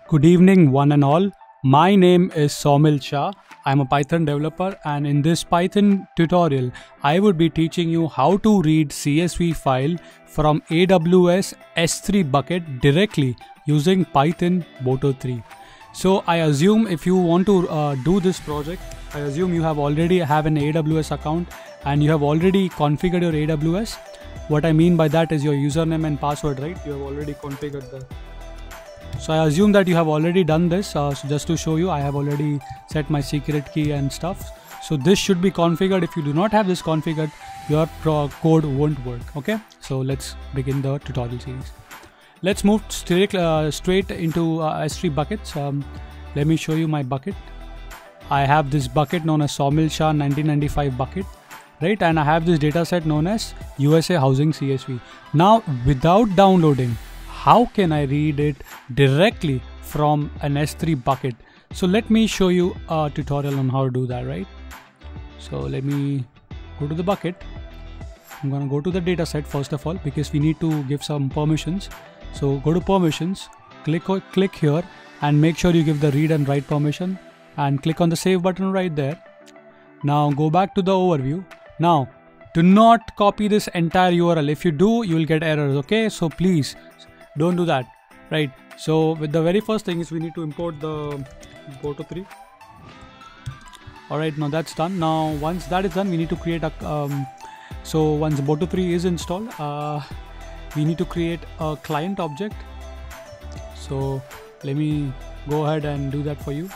Good evening, one and all. My name is Somil Shah. I'm a Python developer, and in this Python tutorial, I would be teaching you how to read CSV file from AWS S3 bucket directly using Python Boto 3. So I assume if you want to do this project, I assume you have already have an AWS account and you have already configured your AWS. What I mean by that is your username and password, right? You have already configured that. So I assume that you have already done this. So just to show you, I have already set my secret key and stuff. So this should be configured. If you do not have this configured, your code won't work. Okay, so let's begin the tutorial series. Let's move straight into S3 buckets. Let me show you my bucket. I have this bucket known as Somil Shah 1995 bucket, right? And I have this data set known as USA Housing CSV. Now, without downloading, how can I read it directly from an S3 bucket? So let me show you a tutorial on how to do that, right? So let me go to the bucket. I'm going to go to the data set first of all, because we need to give some permissions. So go to permissions, click here and make sure you give the read and write permission and click on the save button right there. Now go back to the overview. Now do not copy this entire URL. If you do, you will get errors. Okay, so please don't do that, right? So with the very first thing is we need to import the Boto 3. Alright, now that's done. Now once that is done, we need to create a so once Boto 3 is installed, we need to create a client object. So let me go ahead and do that for you.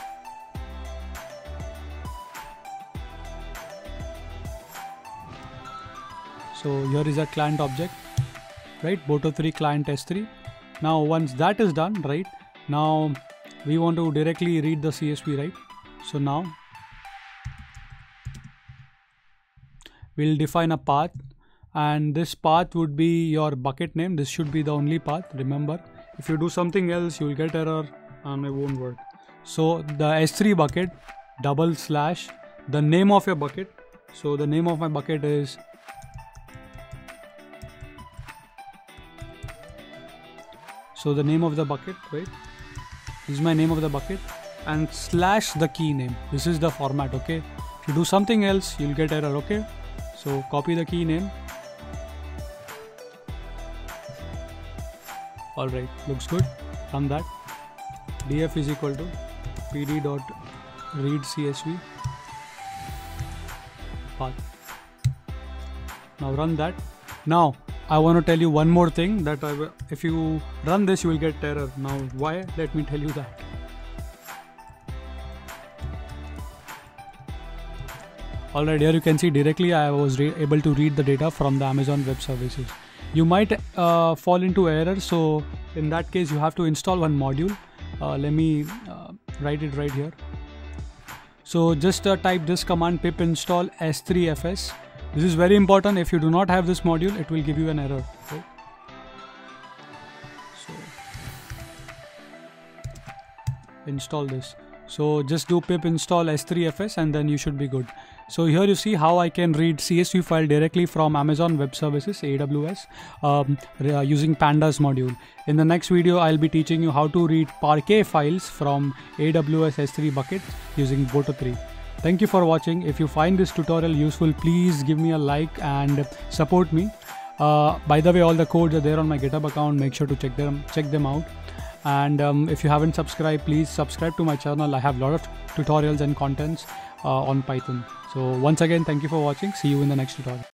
So here is a client object, right? Boto 3 client S3. Now once that is done, right, now we want to directly read the CSV, right? So now we'll define a path, and this path would be your bucket name. This should be the only path. Remember, if you do something else, you will get error and it won't work. So the S3 bucket / the name of your bucket. So the name of my bucket is the name of the bucket, right? This is my name of the bucket, and / the key name. This is the format. Okay, if you do something else, you'll get error. Okay, so copy the key name. All right, looks good. Run that. df is equal to pd.read CSV path. Now run that. Now I want to tell you one more thing, that if you run this, you will get error. Now why? Let me tell you that. Alright, here you can see directly I was able to read the data from the Amazon Web Services. You might fall into error, so in that case you have to install one module. Let me write it right here. So just type this command pip install s3fs. This is very important. If you do not have this module, it will give you an error, right? So install this. So just do pip install s3fs and then you should be good. So here you see how I can read CSV file directly from Amazon Web Services, AWS, using Pandas module. In the next video, I'll be teaching you how to read Parquet files from AWS S3 bucket using Boto 3. Thank you for watching. If you find this tutorial useful, please give me a like and support me. By the way, all the codes are there on my GitHub account. Make sure to check them out. And if you haven't subscribed, please subscribe to my channel. I have a lot of tutorials and contents on Python. So once again, thank you for watching. See you in the next tutorial.